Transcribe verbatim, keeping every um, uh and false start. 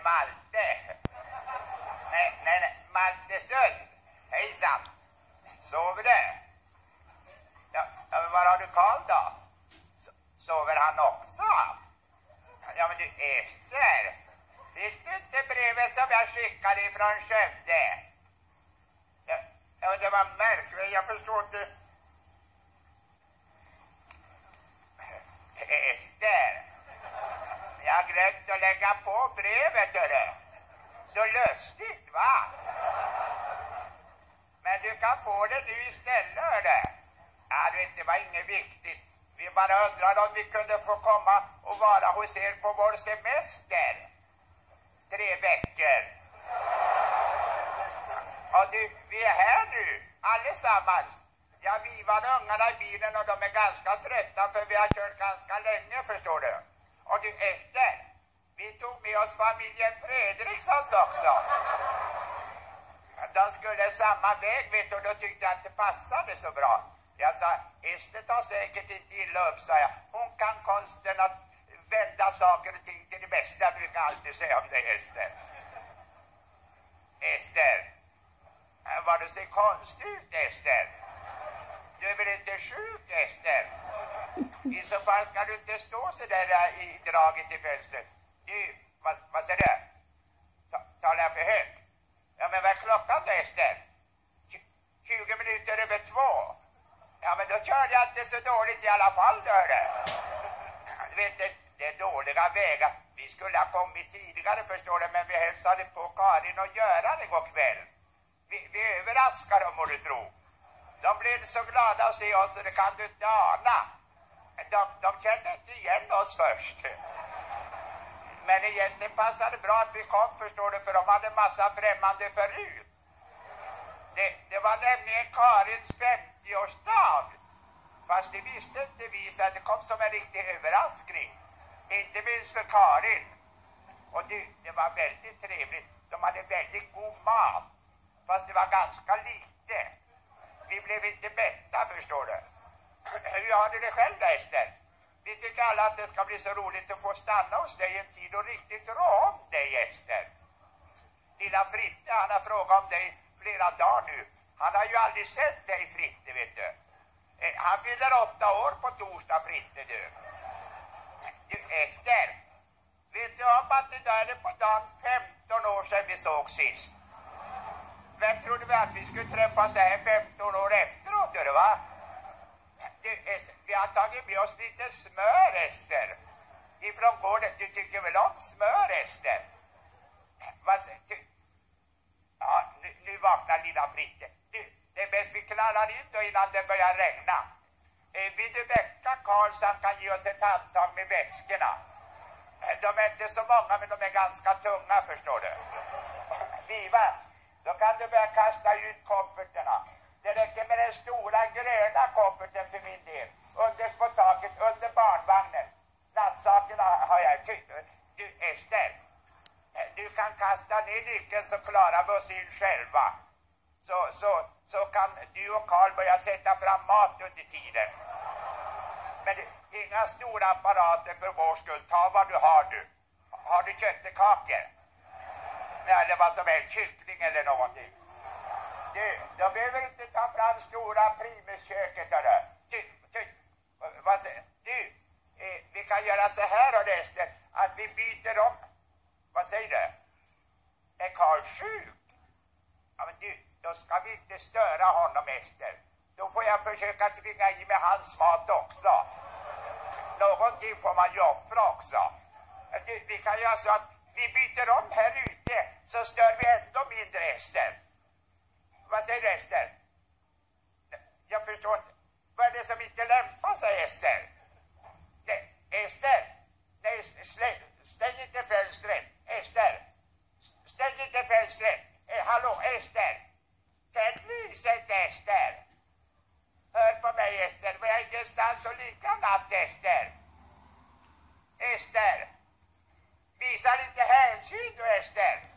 Malte. Nej, nej, nej. Maltesund. Hejsan. Sover du? Ja, var har du Karl då? Sover han också? Ja, men du, Ester. Fick du inte brevet som jag skickade ifrån Skövde? Ja, ja, det var märkligt. Jag förstår inte. Ester. Jag har glömt att lägga på brevet, hörru. Så lustigt, va? Men du kan få det nu istället, hörru. Ja, du vet, det var inget viktigt. Vi bara undrade om vi kunde få komma och vara hos er på vår semester. Tre veckor. Och du, vi är här nu, allesammans. Jag vivade ungarna i bilen och de är ganska trötta för vi har kört ganska länge, förstår du. Och du, Ester, vi tog med oss familjen Fredrikssons också. De skulle samma väg, vet du, och då tyckte jag att det passade så bra. Jag sa, Ester tar säkert inte illa upp, sa jag. Hon kan konsten att vända saker och ting till det bästa, jag brukar alltid säga om det, Ester. Ester, vad du ser konstigt ut, Ester. Du är väl inte sjuk, Ester? I så fall ska du inte stå så där i draget i fönstret. Du, vad, vad säger du? Ta, talar jag för högt? Ja, men vad är klockan då, Ester? tjugo minuter över två. Ja, men då körde jag inte så dåligt i alla fall, då. Du vet, det, det är dåliga vägar. Vi skulle ha kommit tidigare, förstår du, men vi hälsade på Karin och Göran igår kväll. Vi, vi överraskar dem, må du tro. De blev så glada att se oss, så det kan du inte ana. De, de kände inte igen oss först. Men egentligen passade det bra att vi kom, förstår du, för de hade massa främmande förut. Det, det var nämligen Karins femtioårsdag. Fast det visste inte vi, så att det kom som en riktig överraskning. Inte minst för Karin. Och det, det var väldigt trevligt. De hade väldigt god mat. Fast det var ganska lite. Vi blev inte mätta, förstår du. Hur har du det själv då, Ester? Vi tycker alla att det ska bli så roligt att få stanna hos dig en tid och riktigt rå om dig, Ester. Lilla Fritte, han har frågat om dig flera dagar nu. Han har ju aldrig sett dig, Fritte, vet du. Han fyller åtta år på torsdag, Fritte, du. Du, Ester. Vet du om att det där är på dagen femton år sedan vi såg sist? Vem trodde vi att vi skulle träffas här femton år efteråt, gör det, va? Du, Ester, vi har tagit med oss lite smör, Ester. Ifrån gården. Du tycker väl om smör, Ester? Vad säger du? Ja, nu, nu vaknar lilla Fritte. Du, det är bäst vi klarar in då innan det börjar regna. Eh, vill du väcka Karl så han kan ge oss ett handtag med väskorna? De är inte så många, men de är ganska tunga, förstår du. Viva, då kan du börja kasta ut kofferterna. Det räcker med den stora gröna kofferten för min del. Underst på taket, under barnvagnen. Nattsakerna har jag tyckt. Du, Ester, du kan kasta ner nyckeln så klarar vi oss in själva. Så, så, så kan du och Karl börja sätta fram mat under tiden. Men du, inga stora apparater för vår skull. Ta vad du har, du. Har du köttekakor? Nej, eller vad som helst, kyckling eller någonting. Du, då behöver inte ta fram stora primusköket, hörru. Du, du, vad säger du? Eh, vi kan göra så här, och Ester, att vi byter om. Vad säger du? Är Karl sjuk? Ja, men du, då ska vi inte störa honom, Ester. Då får jag försöka tvinga i med hans mat också. Någonting får man ju offra också. Du, vi kan göra så att vi byter om här ute, så stör vi ändå mindre, Ester. Vad säger du, Ester? Jag förstår inte. Vad är det som inte lämpar sig, Ester? Nej, Ester? Nej, stäng, stäng inte fönstret. Ester? Stäng inte fönstret. Eh, hallå, Ester? Tänd lyset, Ester. Hör på mig, Ester. Var jag ingenstans så lika natt, Ester? Ester? Visar inte hänsyn, du, Ester?